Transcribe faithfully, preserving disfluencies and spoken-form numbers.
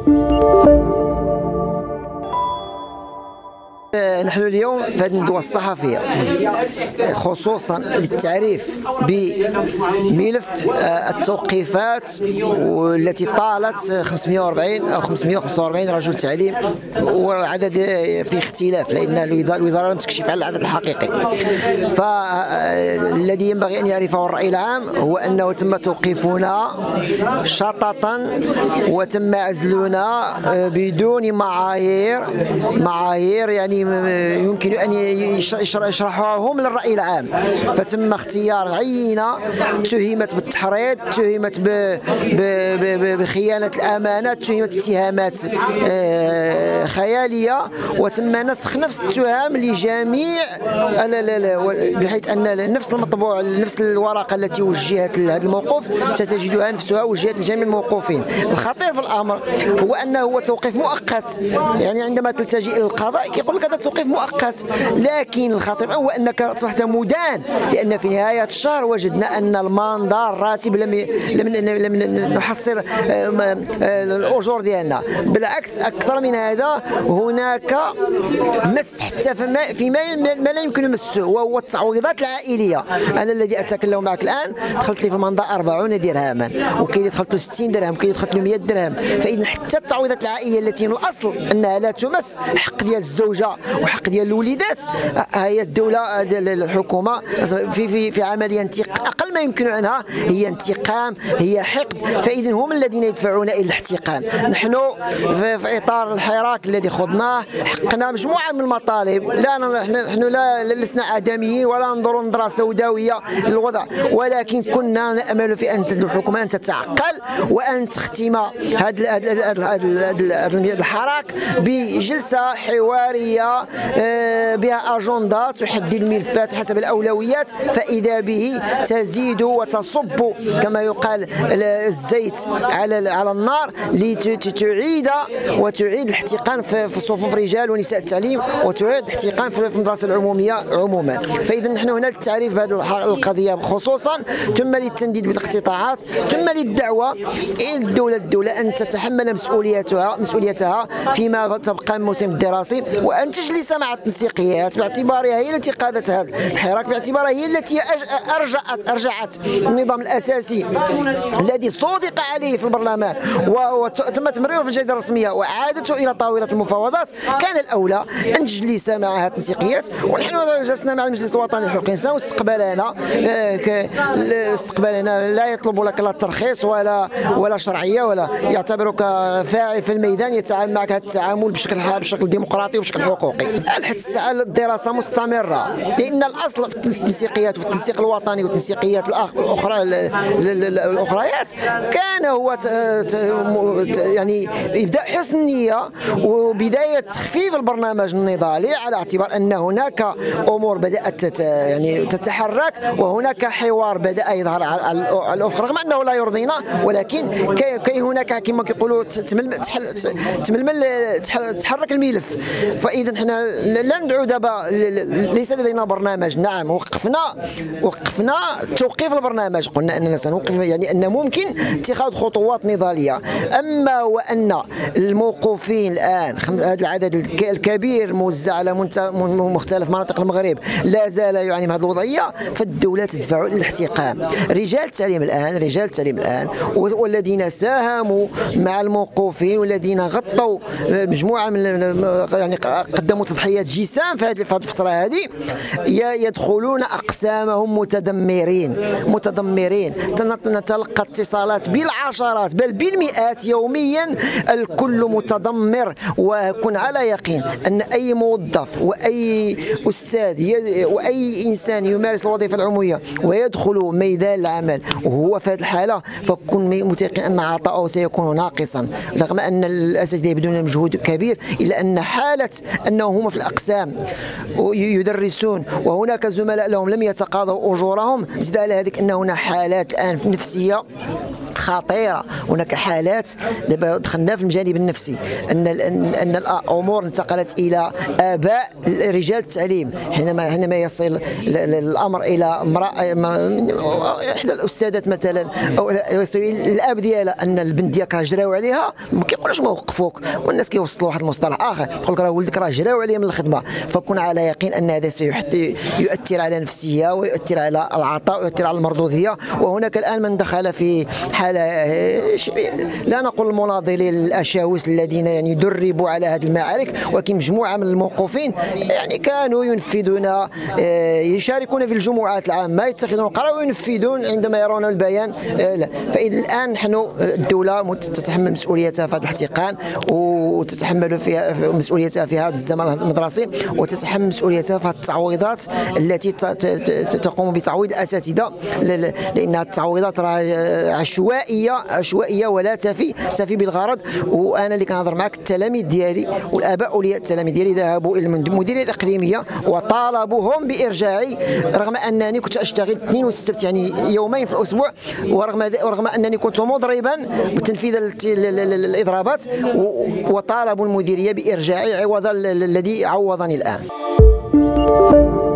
نحن اليوم في هذه الندوة الصحفية خصوصا للتعريف بملف التوقيفات التي طالت خمسمئة وأربعين أو خمسمئة وخمسة وأربعين رجل تعليم، والعدد في اختلاف لأن الوزارة لم تكشف على العدد الحقيقي. فالذي ينبغي أن يعرفه الرأي العام هو أنه تم توقيفنا شططا وتم عزلنا بدون معايير معايير يعني يمكن أن يشرحوها هم للرأي العام. فتم اختيار عينة تهمت بالتحريض، تهمت بخيانة الأمانة، تهمت اتهامات خيالية، وتم نسخ نفس التهم لجميع، بحيث أن نفس المطبوع نفس الورقة التي وجهت لهذا الموقف ستجدها نفسها وجهت لجميع الموقوفين. الخطير في الأمر هو أنه هو توقيف مؤقت، يعني عندما تلتجئ إلى القضاء يقول لك هذا توقيف مؤقت، لكن الخطير هو أنك أصبحت مدان، لأن في نهاية الشهر وجدنا أن المنظار الراتب لم لم لم نحصل الأجور ديالنا. بالعكس أكثر من هذا، هناك مس حتى فيما ما لا يمكن مسه، وهو التعويضات العائلية. أنا الذي أتكلم معك الآن دخلت لي في المنظار أربعين درهما، وكاين اللي دخلت له ستين درهم، كاين اللي دخلت له مئة درهم. فإذا حتى التعويضات العائلية التي من الأصل أنها لا تمس حق ديال الزوجة وحق ديال الوليدات، هي الدولة الحكومة في في في عملية انتقام، أقل ما يمكن عنها هي انتقام، هي حقد. فإذا هم الذين يدفعون إلى الاحتقان. نحن في إطار الحراك الذي خضناه حقنا مجموعة من المطالب، لا نحن لا لسنا آدميين ولا ننظر نظرة سوداوية للوضع، ولكن كنا نأمل في أن الحكومة أن تتعقل وأن تختم هذا الحراك بجلسة حوارية بها أجندة تحدد الملفات حسب الأولويات، فإذا به تزيد وتصب كما يقال الزيت على على النار لتعيد وتعيد الاحتقان في صفوف رجال ونساء التعليم، وتعيد الاحتقان في المدرسة العمومية عموما. فإذا نحن هنا للتعريف بهذه القضية خصوصا، ثم للتنديد بالاقتطاعات، ثم للدعوة إلى الدولة الدولة أن تتحمل مسؤوليتها مسؤوليتها فيما تبقى من الموسم الدراسي، وأن تجلس مع التنسيقيات باعتبارها هي التي قادت هذا الحراك، باعتبارها هي التي أرجعت أرجعت النظام الأساسي الذي صودق عليه في البرلمان وتم تمريره في الجريدة الرسمية وإعادته إلى طاولة المفاوضات. كان الأولى أن تجلس معها التنسيقيات، ونحن جلسنا مع المجلس الوطني لحقوق الإنسان واستقبلنا استقبلنا لا يطلب لك لا ترخيص ولا ولا شرعية، ولا يعتبرك فاعل في الميدان، يتعامل معك هذا التعامل بشكل بشكل ديمقراطي وبشكل حقوقي. حتى الساعة الدراسة مستمرة، لأن الأصل في التنسيقيات وفي التنسيق الوطني والتنسيقيات الأخرى الأخريات كان هو يعني إبداء حسن نية وبداية تخفيف البرنامج النضالي، على اعتبار أن هناك أمور بدأت يعني تتحرك، وهناك حوار بدأ يظهر على الأخرى رغم أنه لا يرضينا، ولكن كاين هناك كما كيقولوا تململ تحرك الملف. فإذا احنا لا ندعو دابا، ليس لدينا برنامج. نعم وقفنا وقفنا توقيف البرنامج، قلنا أننا سنوقف، يعني أن ممكن اتخاذ خطوات نضالية. أما وأن الموقوفين الآن هذا العدد الكبير موزع على مختلف مناطق المغرب لا زال يعاني من هذه الوضعية، فالدولة تدفع إلى الاحتقان. رجال التعليم الآن رجال التعليم الآن والذين ساهموا مع الموقوفين والذين غطوا مجموعة من يعني قدموا تضحيات جسام في هذه الفترة هذه، يدخلون أقسامهم متدمرين متدمرين. نتلقى اتصالات بالعشرات بل بالمئات يوميا، الكل متدمر. وكن على يقين أن أي موظف وأي أستاذ وأي إنسان يمارس الوظيفة العمومية ويدخل ميدان العمل وهو في هذه الحالة، فكن متيقن أن عطاؤه سيكون ناقصا، رغم أن الأساتذة يبذلون مجهود كبير، إلا أن حالة أنهم هم في الأقسام يدرسون وهناك زملاء لهم لم يتقاضوا أجورهم، زد على ذلك أن هناك حالات الآن نفسية حالات خطيره، هناك حالات دابا دخلنا في الجانب النفسي، ان ان الامور انتقلت الى اباء رجال التعليم، حينما حينما يصل الامر الى امراه احدى الاستاذات مثلا او يصل الاب ديالها ان البنت ديالك راه جراو عليها، ما كيقولوش ما وقفوك، والناس كيوصلوا واحد المصطلح اخر يقول لك راه ولدك راه جراو عليه من الخدمه، فكن على يقين ان هذا سيؤثر على نفسيه ويؤثر على العطاء ويؤثر على المردوديه. وهناك الان من دخل في حاله لا نقول المناضلين الاشاوس الذين يعني دربوا على هذه المعارك، ولكن مجموعه من الموقوفين يعني كانوا ينفذون يشاركون في الجمعات العامه، يتخذون القرار وينفذون عندما يرون البيان. فاذا الان نحن الدوله تتحمل مسؤوليتها في هذا الاحتقان، وتتحمل فيها مسؤوليتها في هذا الزمن المدرسي، وتتحمل مسؤوليتها في التعويضات التي تقوم بتعويض الاساتذه، لان التعويضات راه عشوائيه عشوائيه ولا تفي تفي بالغرض. وانا اللي كنهضر معك التلاميذ ديالي والاباء اولياء التلاميذ ديالي ذهبوا الى المديريه الاقليميه وطالبوهم بارجاعي، رغم انني كنت اشتغل الاثنين والسبت يعني يومين في الاسبوع، ورغم ورغم انني كنت مضربا بتنفيذ الاضرابات، وطالبوا المديريه بارجاعي عوض الذي عوضني الان.